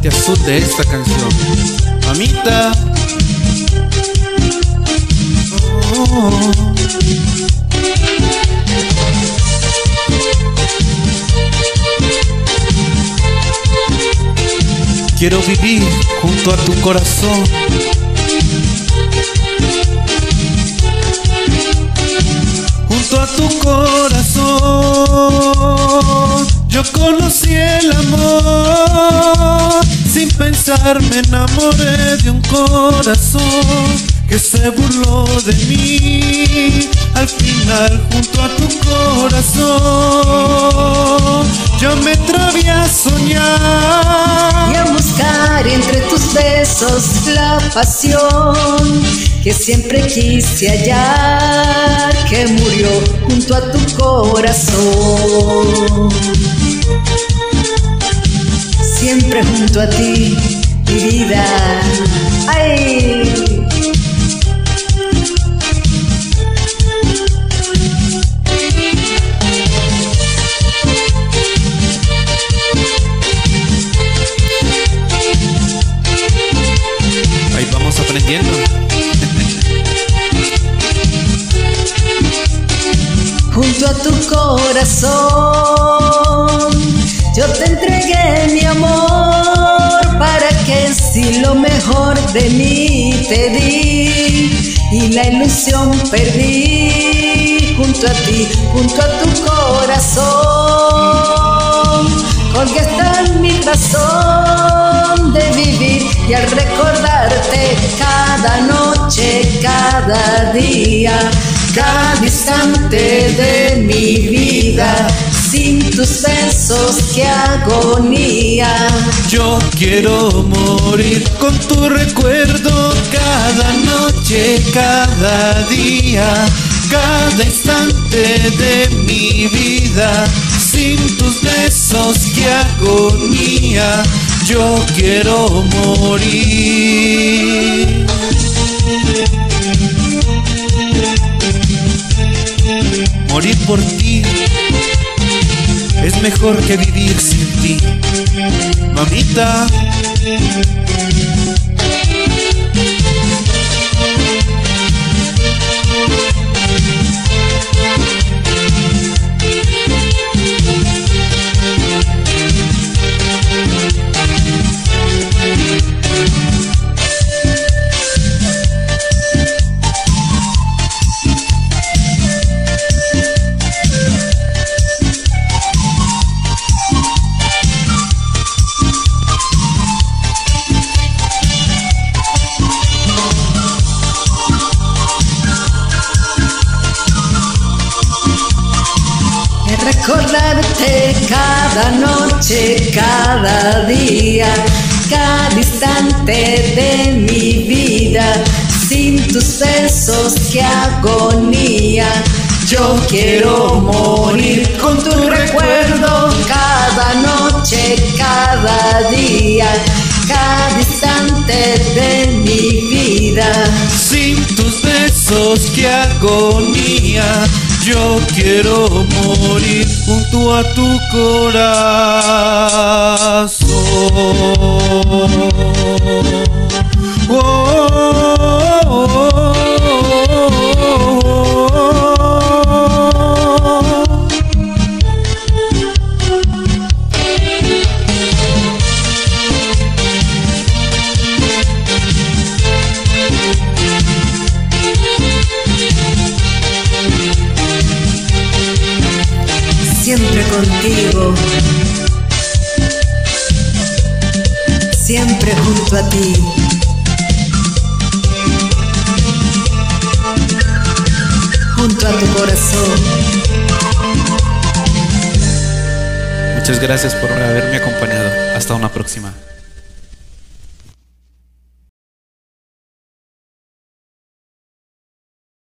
parte azul de esta canción. Mamita. Oh. Quiero vivir junto a tu corazón. Junto a tu corazón yo conocí el amor. Sin pensar me enamoré de un corazón que se burló de mí. Al final junto a tu corazón yo me atreví a soñar y a buscar entre tus besos la pasión que siempre quise hallar, que murió junto a tu corazón. Siempre junto a ti, mi vida. ¡Ay! Ahí vamos aprendiendo. Junto a tu corazón yo te entregué mi amor, para que si lo mejor de mí te di y la ilusión perdí. Junto a ti, junto a tu corazón porque está en mi razón de vivir, y al recordarte cada noche, cada día, cada instante de mi vida, sin tus besos qué agonía. Yo quiero morir con tu recuerdo cada noche, cada día, cada instante de mi vida. Sin tus besos qué agonía. Yo quiero morir. Morir por ti es mejor que vivir sin ti, mamita. Recordarte cada noche, cada día, cada instante de mi vida. Sin tus besos qué agonía. Yo quiero morir con tu recuerdo cada noche, cada día, cada instante de mi vida. Sin tus besos qué agonía. Yo quiero morir junto a tu corazón. Oh, oh, oh, siempre contigo, siempre junto a ti. Junto a tu corazón. Muchas gracias por haberme acompañado. Hasta una próxima.